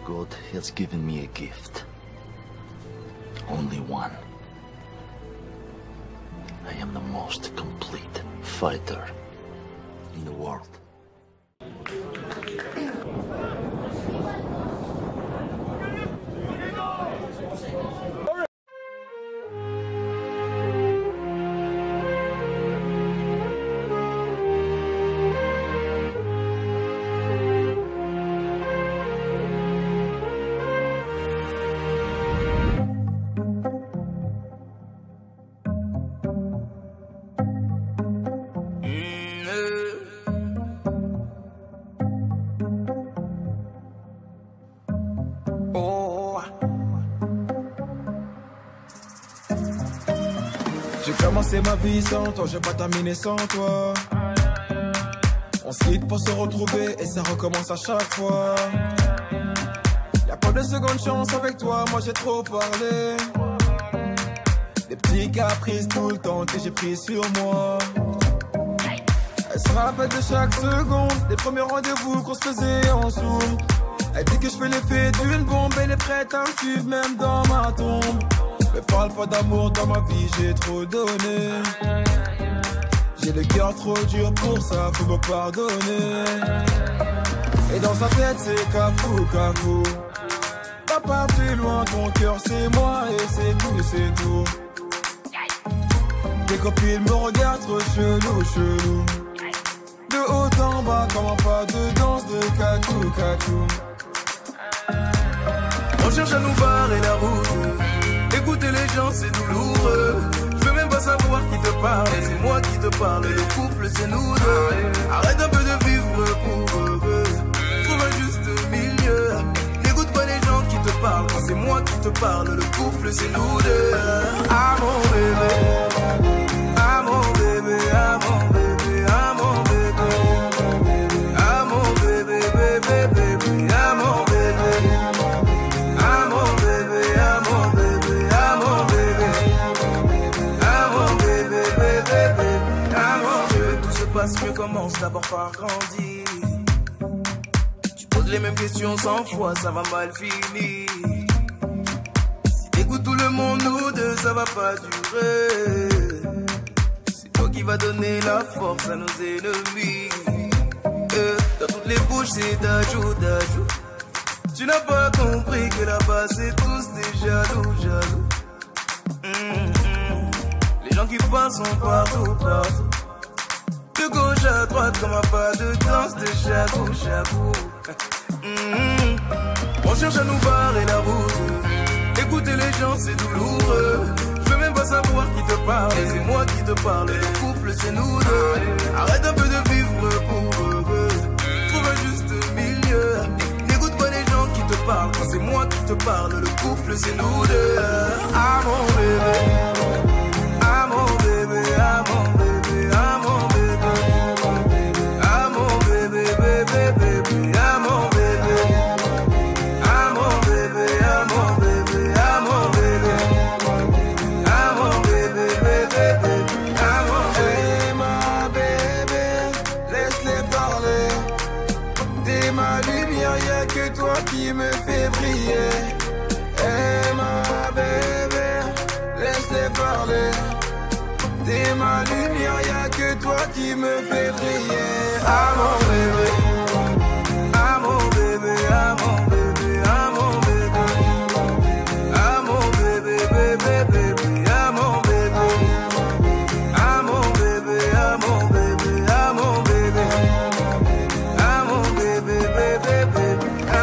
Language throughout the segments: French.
God has given me a gift. Only one. I am the most complete fighter in the world. J'ai commencé ma vie sans toi, j'ai pas terminé sans toi. On se quitte pour se retrouver et ça recommence à chaque fois. Y'a pas de seconde chance avec toi, moi j'ai trop parlé. Des petits caprices tout le temps que j'ai pris sur moi. Elle se rappelle de chaque seconde, des premiers rendez-vous qu'on se faisait en zoom. Elle dit que je fais l'effet d'une bombe, elle est prête à me suivre même dans ma tombe. Mais parle pas d'amour dans ma vie, j'ai trop donné. J'ai le cœur trop dur pour ça, faut me pardonner. Et dans sa tête c'est cafou, cafou. Va pas plus loin, ton cœur c'est moi et c'est tout, c'est tout. Tes copines me regardent trop chelou, chelou. De haut en bas, comme un pas de danse de cacou, cacou. On cherche à nous barrer la route. Écouter les gens c'est douloureux. Je veux même pas savoir qui te parle. C'est moi qui te parle, le couple c'est nous deux. Arrête un peu de vivre pour eux. Trouve un juste milieu. N'écoute pas les gens qui te parlent. Quand c'est moi qui te parle, le couple c'est nous deux. Ah mon bébé, ah mon bébé, ah mon bébé, ah mon bébé, ah mon bébé, bébé, bébé, ah mon bébé. Mieux commence d'abord par grandir. Tu poses les mêmes questions 100 fois, ça va mal finir. Si t'écoutes tout le monde, nous deux, ça va pas durer. C'est toi qui vas donner la force à nos ennemis. Dans toutes les bouches, c'est d'ajout, d'ajout. Tu n'as pas compris que là-bas, c'est tous des jaloux, jaloux. Les gens qui parlent sont partout, partout. De gauche à droite comme un pas de danse de chabou, chabou. On cherche à nous barrer la route. Écouter les gens c'est douloureux. Je veux même pas savoir qui te parle. C'est moi qui te parle, le couple c'est nous deux. Arrête un peu de vivre pour eux. Trouve un juste milieu. N'écoute pas les gens qui te parlent. Quand c'est moi qui te parle, le couple c'est nous deux. Ah mon bébé, ah mon bébé, ah mon bébé, ah mon bébé. Qui me fait briller. Hey ma bébé, laisse-les parler. T'es ma lumière, y'a que toi qui me fait briller. Ah mon bébé, ah mon bébé, ah mon bébé, ah mon bébé, ah mon bébé, bébé, bébé, ah mon bébé, ah mon bébé, ah mon bébé, ah mon bébé, ah mon bébé, bébé, bébé.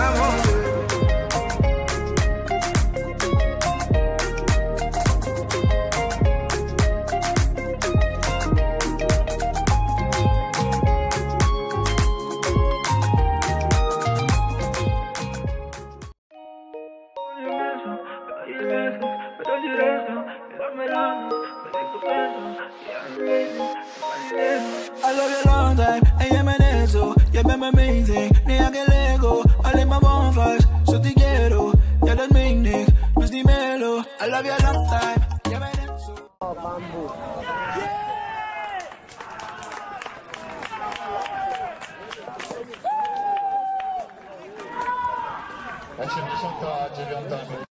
I love you long time, I am an eso. You make me amazing, ni a que lego. I like my bonfires, so te quiero. Ya los mingos, pues dímelo. I love you long time, you make me eso. Oh, bamboo. Lasciami soltanto,